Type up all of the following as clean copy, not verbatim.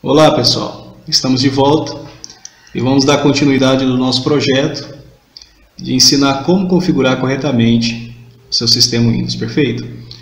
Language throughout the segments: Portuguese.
Olá pessoal, estamos de volta e vamos dar continuidade no nosso projeto de ensinar como configurar corretamente o seu sistema Windows, perfeito?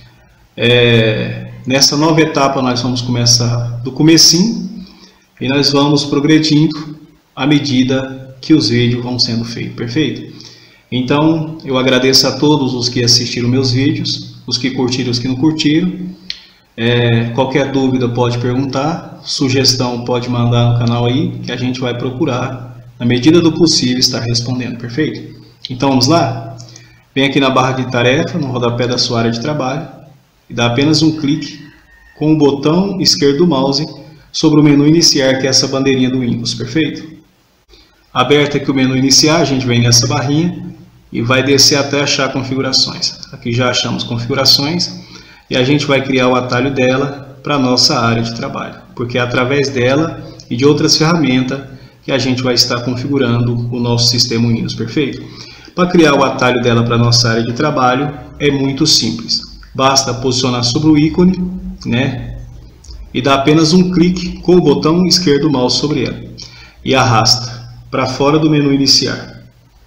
Nessa nova etapa nós vamos começar do comecinho e nós vamos progredindo à medida que os vídeos vão sendo feitos, perfeito? Então eu agradeço a todos os que assistiram meus vídeos, os que curtiram e os que não curtiram. Qualquer dúvida pode perguntar, sugestão pode mandar no canal aí, que a gente vai procurar, na medida do possível, estar respondendo, perfeito? Então vamos lá? Vem aqui na barra de tarefa, no rodapé da sua área de trabalho, e dá apenas um clique com o botão esquerdo do mouse sobre o menu iniciar, que é essa bandeirinha do Windows, perfeito? Aberto aqui o menu iniciar, a gente vem nessa barrinha e vai descer até achar configurações. Aqui já achamos configurações. E a gente vai criar o atalho dela para a nossa área de trabalho, porque é através dela e de outras ferramentas que a gente vai estar configurando o nosso sistema Windows, perfeito? Para criar o atalho dela para a nossa área de trabalho é muito simples, basta posicionar sobre o ícone, né? E dar apenas um clique com o botão esquerdo do mouse sobre ela e arrasta para fora do menu iniciar.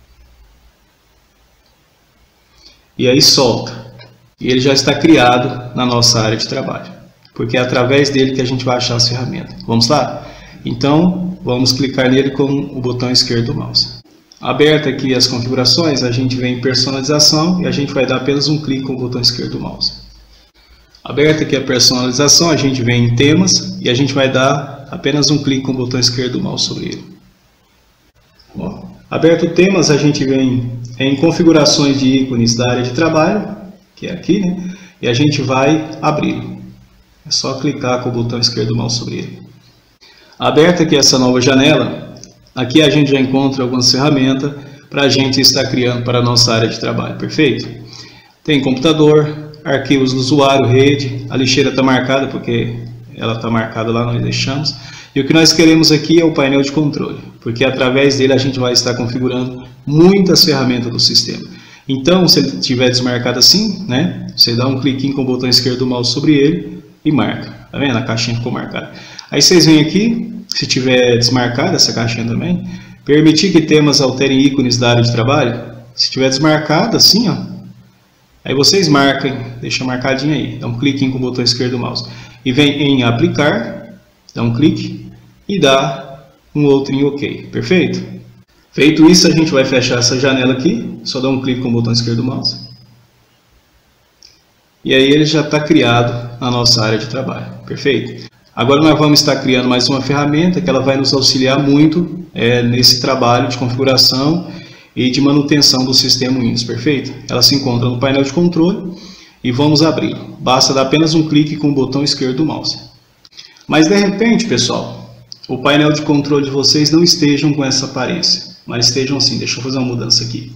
E aí solta. E ele já está criado na nossa área de trabalho, porque é através dele que a gente vai achar as ferramentas. Vamos lá? Então, vamos clicar nele com o botão esquerdo do mouse. Aberta aqui as configurações, a gente vem em personalização e a gente vai dar apenas um clique com o botão esquerdo do mouse. Aberta aqui a personalização, a gente vem em temas e a gente vai dar apenas um clique com o botão esquerdo do mouse sobre ele. Bom, aberto temas, a gente vem em configurações de ícones da área de trabalho, que é aqui, né? E a gente vai abri-lo. É só clicar com o botão esquerdo do mouse sobre ele. Aberta aqui essa nova janela, aqui a gente já encontra algumas ferramentas para a gente estar criando para a nossa área de trabalho, perfeito? Tem computador, arquivos do usuário, rede, a lixeira está marcada porque ela está marcada lá, nós deixamos. E o que nós queremos aqui é o painel de controle, porque através dele a gente vai estar configurando muitas ferramentas do sistema. Então, se ele estiver desmarcado assim, né, você dá um cliquinho com o botão esquerdo do mouse sobre ele e marca. Tá vendo? A caixinha ficou marcada. Aí vocês vêm aqui, se tiver desmarcada essa caixinha também, permitir que temas alterem ícones da área de trabalho. Se tiver desmarcado assim, ó, aí vocês marcam, deixa marcadinho aí, dá um cliquinho com o botão esquerdo do mouse. E vem em aplicar, dá um clique e dá um outro em OK. Perfeito? Feito isso, a gente vai fechar essa janela aqui, só dá um clique com o botão esquerdo do mouse. E aí ele já está criado na nossa área de trabalho, perfeito? Agora nós vamos estar criando mais uma ferramenta que ela vai nos auxiliar muito nesse trabalho de configuração e de manutenção do sistema Windows, perfeito? Ela se encontra no painel de controle e vamos abrir. Basta dar apenas um clique com o botão esquerdo do mouse. Mas de repente, pessoal, o painel de controle de vocês não estejam com essa aparência. Mas estejam assim, deixa eu fazer uma mudança aqui.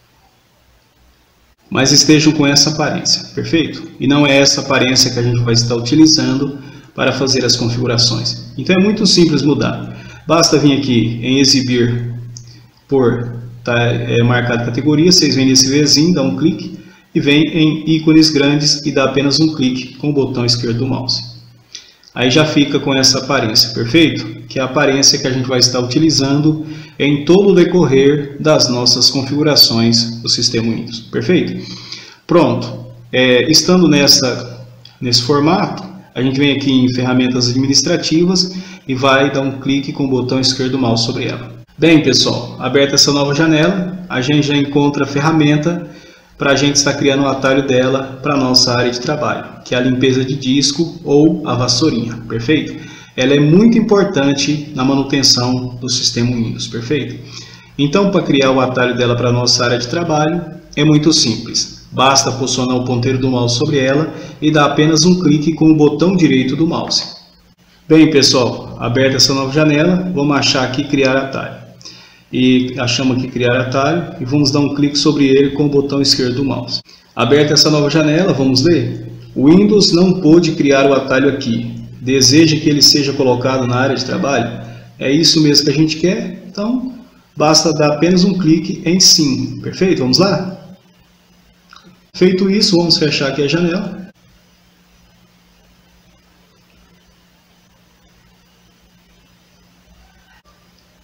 Mas estejam com essa aparência, perfeito? E não é essa aparência que a gente vai estar utilizando para fazer as configurações. Então é muito simples mudar. Basta vir aqui em exibir por marcado categoria, vocês vêm nesse Vzinho, dá um clique e vem em ícones grandes e dá apenas um clique com o botão esquerdo do mouse. Aí já fica com essa aparência, perfeito? Que é a aparência que a gente vai estar utilizando em todo o decorrer das nossas configurações do sistema Windows, perfeito? Pronto, estando nesse formato, a gente vem aqui em ferramentas administrativas e vai dar um clique com o botão esquerdo do mouse sobre ela. Bem pessoal, aberta essa nova janela, a gente já encontra a ferramenta para a gente estar criando o atalho dela para a nossa área de trabalho, que é a limpeza de disco ou a vassourinha, perfeito? Ela é muito importante na manutenção do sistema Windows, perfeito? Então, para criar o atalho dela para a nossa área de trabalho, é muito simples. Basta posicionar o ponteiro do mouse sobre ela e dar apenas um clique com o botão direito do mouse. Bem, pessoal, aberta essa nova janela, vamos achar aqui criar atalho. E achamos aqui criar atalho e vamos dar um clique sobre ele com o botão esquerdo do mouse. Aberta essa nova janela, vamos ler. O Windows não pôde criar o atalho aqui. Deseja que ele seja colocado na área de trabalho? É isso mesmo que a gente quer? Então, basta dar apenas um clique em sim. Perfeito? Vamos lá? Feito isso, vamos fechar aqui a janela.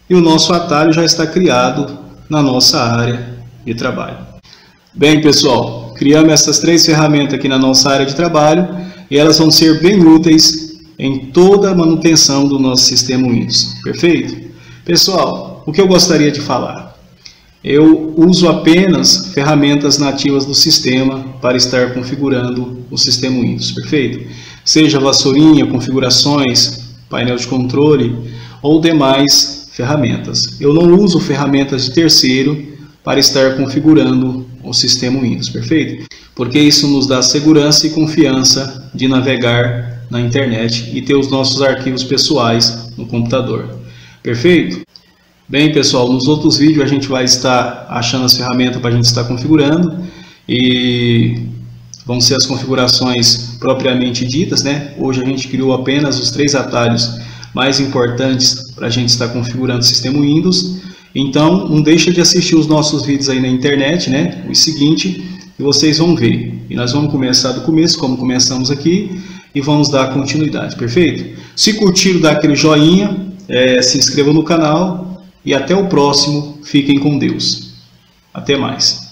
e o nosso atalho já está criado na nossa área de trabalho. Bem, pessoal, criamos essas 3 ferramentas aqui na nossa área de trabalho e elas vão ser bem úteis em toda a manutenção do nosso sistema Windows. Perfeito? Pessoal, o que eu gostaria de falar? Eu uso apenas ferramentas nativas do sistema para estar configurando o sistema Windows. Perfeito? Seja vassourinha, configurações, painel de controle ou demais ferramentas. Eu não uso ferramentas de terceiro para estar configurando o sistema Windows, perfeito? Porque isso nos dá segurança e confiança de navegar na internet e ter os nossos arquivos pessoais no computador, perfeito? Bem, pessoal, nos outros vídeos a gente vai estar achando as ferramentas para a gente estar configurando e vão ser as configurações propriamente ditas, né? Hoje a gente criou apenas os 3 atalhos mais importantes para a gente estar configurando o sistema Windows. Então, não deixa de assistir os nossos vídeos aí na internet, né? O seguinte, e vocês vão ver. E nós vamos começar do começo, como começamos aqui, e vamos dar continuidade, perfeito? Se curtiram, dá aquele joinha, se inscreva no canal e até o próximo. Fiquem com Deus. Até mais.